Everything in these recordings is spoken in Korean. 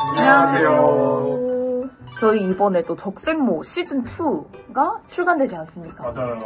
안녕하세요. 저희 이번에 또 적생모 시즌2가 출간되지 않습니까? 맞아요.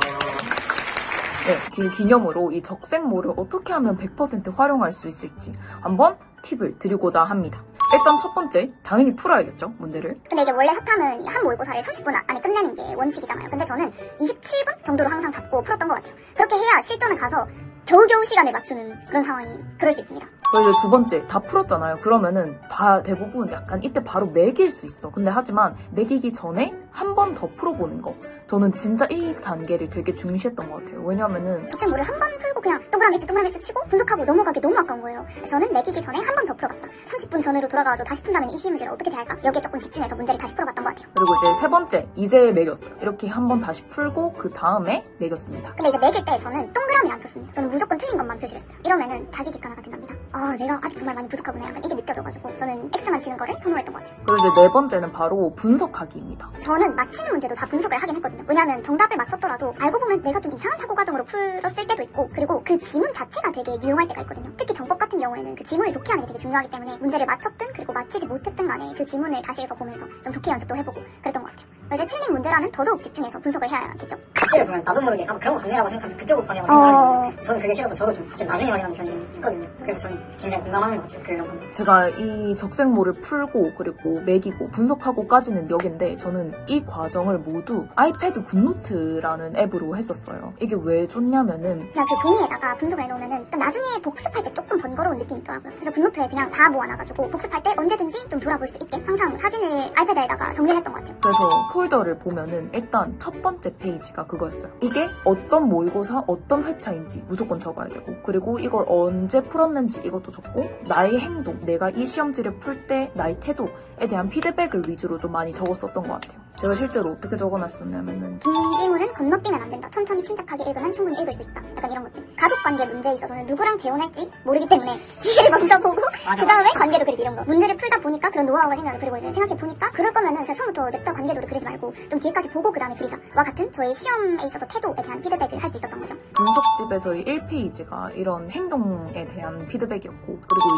네, 그 기념으로 이 적생모를 어떻게 하면 100% 활용할 수 있을지 한번 팁을 드리고자 합니다. 일단 첫 번째, 당연히 풀어야겠죠, 문제를. 근데 이제 원래 사탐은 한 모의고사를 30분 안에 끝내는 게 원칙이잖아요. 근데 저는 27분 정도로 항상 잡고 풀었던 것 같아요. 그렇게 해야 실전에 가서 겨우겨우 시간을 맞추는 그런 상황이 그럴 수 있습니다. 그래서 이제 두 번째, 다 풀었잖아요. 그러면은 대부분 약간 이때 바로 매길 수 있어. 근데 하지만 매기기 전에 한 번 더 풀어보는 거. 저는 진짜 이 단계를 되게 중시했던 것 같아요. 왜냐면은 적생모를 한 번 풀고 그냥 동그라미 X 치고 분석하고 넘어가기 너무 아까운 거예요. 저는 매기기 전에 한 번 더 풀어봤다. 30분 전으로 돌아가가지고 다시 푼다면 이 시험 문제를 어떻게 대할까? 여기에 조금 집중해서 문제를 다시 풀어봤던 것 같아요. 그리고 이제 세 번째, 이제 매겼어요. 이렇게 한 번 다시 풀고 그 다음에 매겼습니다. 근데 이제 매길 때 저는 동그라미를 안 썼습니다. 저는 무조건 틀린 것만 표시를 했어요. 이러면은 자기 객관화가 된답니다. 아, 내가 아직 정말 많이 부족하구나. 약간 이게 느껴져가지고 저는 X만 치는 거를 선호했던 것 같아요. 그리고 이제 네 번째는 바로 분석하기입니다. 저는 맞히는 문제도 다 분석을 하긴 했거든요. 왜냐하면 정답을 맞췄더라도 알고 보면 내가 좀 이상한 사고과정으로 풀었을 때도 있고, 그리고 그 지문 자체가 되게 유용할 때가 있거든요. 특히 정법 같은 경우에는 그 지문을 독해하는 게 되게 중요하기 때문에 문제를 맞췄든 그리고 맞히지 못했든 간에 그 지문을 다시 읽어보면서 좀 독해 연습도 해보고 그랬던 것 같아요. 이제 틀린 문제라면 더더욱 집중해서 분석을 해야겠죠. 갑자기 보면 나도 모르게 그런 거 강렬하고 생각하면서 그쪽으로 방향을 생각하는데 저는 그게 싫어서 저도 좀 갑자기 나중에 확인하는 편이 있거든요. 그래서 저는 굉장히 공감하는 것 같아요. 그런 건. 제가 이 적생모를 풀고 그리고 매기고 분석하고까지는 여기인데 저는 이 과정을 모두 아이패드 굿노트라는 앱으로 했었어요. 이게 왜 좋냐면은 그냥 그 종이에다가 분석을 해놓으면은 나중에 복습할 때 조금 번거로운 느낌이 있더라고요. 그래서 굿노트에 그냥 다 모아놔가지고 복습할 때 언제든지 좀 돌아볼 수 있게 항상 사진을 아이패드에다가 정리를 했던 것 같아요. 그래서 폴더를 보면은 일단 첫 번째 페이지가 그거였어요. 이게 어떤 모의고사 어떤 회차인지 무조건 적어야 되고, 그리고 이걸 언제 풀었는지 이것도 적고, 나의 행동, 내가 이 시험지를 풀 때 나의 태도에 대한 피드백을 위주로 좀 많이 적었었던 것 같아요. 제가 실제로 어떻게 적어놨었냐면은 지문은 건너뛰면 안 된다. 천천히 침착하게 읽으면 충분히 읽을 수 있다. 약간 이런 것들. 가족관계 문제에 있어서는 누구랑 재혼할지 모르기 때문에 뒤를 먼저 보고 그 다음에 관계도 그리기, 이런 거. 문제를 풀다 보니까 그런 노하우가 생겨서, 그리고 이제 생각해보니까 그럴 거면은 그냥 처음부터 냅다 관계도를 그리지 말고 좀 뒤에까지 보고 그 다음에 그리자 와 같은 저의 시험에 있어서 태도에 대한 피드백을 할 수 있었던 거죠. 분석집에서의 1페이지가 이런 행동에 대한 피드백이었고,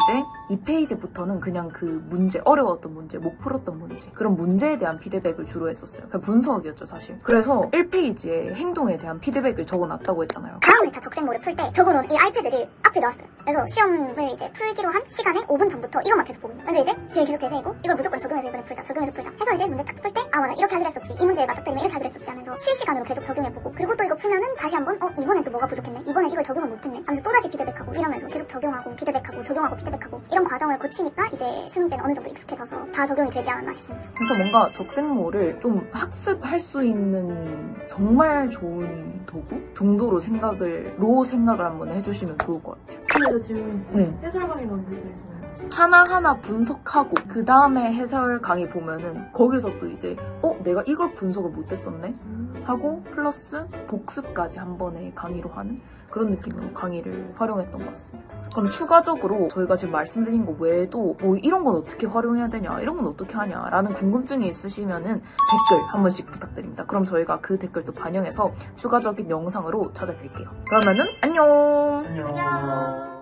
그리고 이제 2페이지부터는 그냥 그 문제, 어려웠던 문제, 못 풀었던 문제, 그런 문제에 대한 피드백을 주로 했었어요. 그냥 분석이었죠, 사실. 그래서 1페이지에 행동에 대한 피드백을 적어놨다고 했잖아요. 다음 회차 적생모를 풀 때 적어놓은 이 아이패드를 앞에 넣었어요. 그래서 시험을 이제 풀기로 한 시간에 5분 전부터 이것만 계속 보고, 근데 이제 뒤에 계속 대세이고 이걸 무조건 적용해서 이번에 풀자 해서 이제 문제 딱 풀 때 아 맞아, 이렇게 하기로 했었지, 이 문제에 맞닥뜨리면 이렇게 하기로 했었지 하면서 실시간으로 계속 적용해보고, 그리고 또 이거 풀면은 다시 한번 이번엔 또 뭐가 부족했네, 이번엔 이걸 적용을 못했네 하면서 또다시 피드백하고, 이러면서 계속 적용하고 피드백하고 적용하고 피드백하고 이런 과정을 거치니까 이제 수능 때는 어느 정도 익숙해져서 다 적용이 되지 않았나 싶습니다. 그래서 뭔가 적생모를 좀 학습할 수 있는 정말 좋은 도구 정도로 생각을 한번 해주시면 좋을 것 같아요. 근데 저 질문 있어요. 네. 해설 강의는 언제 들으시나요? 하나하나 분석하고 그 다음에 해설 강의 보면은 거기서 또 이제 내가 이걸 분석을 못했었네 하고 플러스 복습까지 한 번에 강의로 하는 그런 느낌으로 강의를 활용했던 것 같습니다. 그럼 추가적으로 저희가 지금 말씀드린 거 외에도 뭐 이런 건 어떻게 활용해야 되냐, 이런 건 어떻게 하냐 라는 궁금증이 있으시면은 댓글 한 번씩 부탁드립니다. 그럼 저희가 그 댓글도 반영해서 추가적인 영상으로 찾아뵐게요. 그러면은 안녕! 안녕.